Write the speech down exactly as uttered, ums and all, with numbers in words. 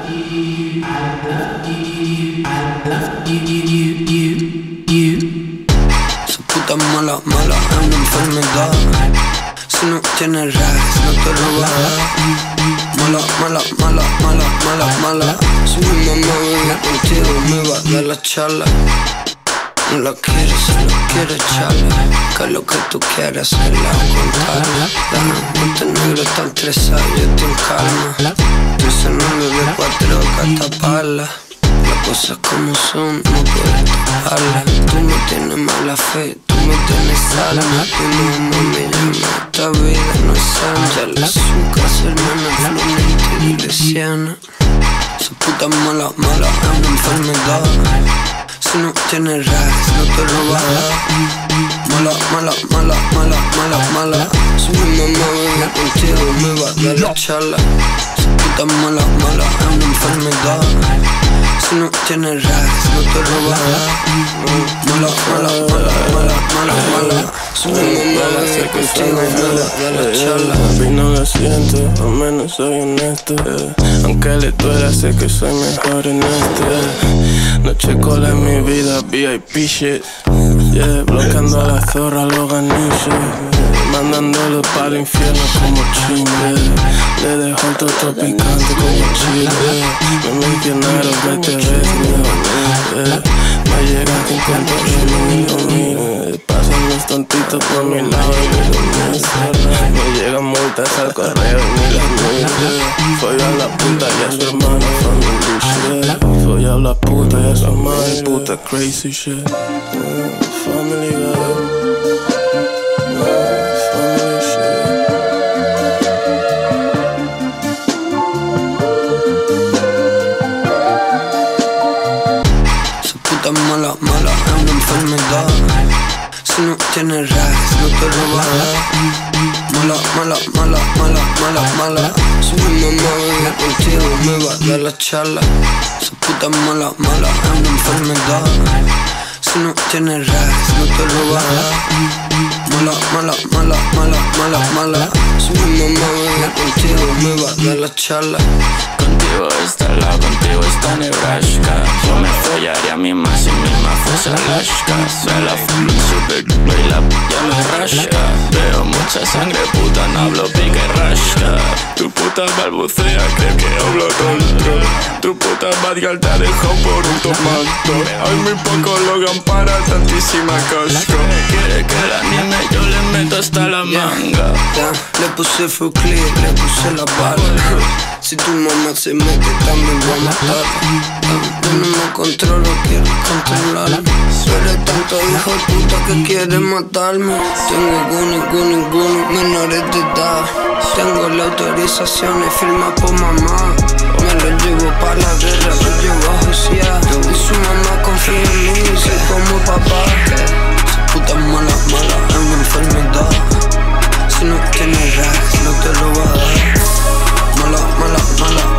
Esa puta mala, mala, es una enfermedad. Si no tienes rags, no te robas. Mala, mala, mala, mala, mala, mala. Si mi mamá vive contigo me va a dar la charla. No la quieres, solo quiere echarla. Que es lo que tú quieres hacerla o contarla. Este negro está estresado, yo estoy en calma. Estoy cenando de cuatro que taparla. Las cosas como son, no puedes taparlas. Tú no tienes mala fe, tú me tienes alma. Mi mamá me llama, esta vida no es sana. La azúcar, hermana, fluente y lesiana. Esa puta mala, mala, es una enfermedad. Si no tienes rags, no te robas. Mala, mala, mala, mala, mala, mala. Si mi mamá vive contigo me va a dar la charla. Esa puta mala, mala, es una enfermedad. Si no tienes rags, no te robas. Mala, mala, mala, mala, mala, mala. Si mi mamá vive contigo me va a dar la charla. Papi, no lo siento, al menos soy honesto, yeah. Aunque le duela, sé que soy mejor en esto, yeah. No checo la en mi vida, V I P shit, yeah. Bloqueando a la zorra, los ganiches, yeah. Mandándolo para el infierno como chino, yeah. Le dejo el toto picante como chile, yeah. Me mencionaron veinte veces, yeah. Me llega cincuenta mil, pasan los tontitos por mi lado y ni lo mío. Me llegan multas al correo y ni las mías. Follo a la puta y a su hermana, family shit. Follo a la puta y a su madre, puta crazy shit. Family guy. Family shit. Esa puta mala, mala, es una enfermedad. Si no tienes rags, no te robas. Mala, mala, mala, mala, mala, mala. Si mi mamá vive contigo me va a dar la charla. Esa puta mala, mala, es una enfermedad. Si no tienes rags, no te robas. Mala, mala, mala, mala, mala, mala. Si mi mamá vive contigo me va a dar la charla. Contigo está la, contigo está Nebraska. Yo me follaría a mí más si misma fuese Alaska. Se la fumo en super y la ya me rasca. Veo mucha sangre, puta, no hablo pica y rasca. Tu puta balbucea, cree que hablo tonto. Tu puta bad girl te ha dejado por un tomato. Hay muy poco Logan para tantísima casco. Quiere que la anime, yo le meto hasta la manga. Yeah, le puse full clip, le puse la bala. Si tu mamá se mete también voy a matarla. Yo no me controlo, quiero controlarla. Eres tanto hijo de puta que quiere matarme. Tengo guni, guni, guni, menores de edad. Tengo la autorización y firma por mamá. Me lo llevo pa' la guerra, lo llevo a josear. Y su mamá confía en mí, soy como papá. Esa puta mala, mala, es una enfermedad. Si no tienes rags, no te lo va a dar. Mala, mala, mala.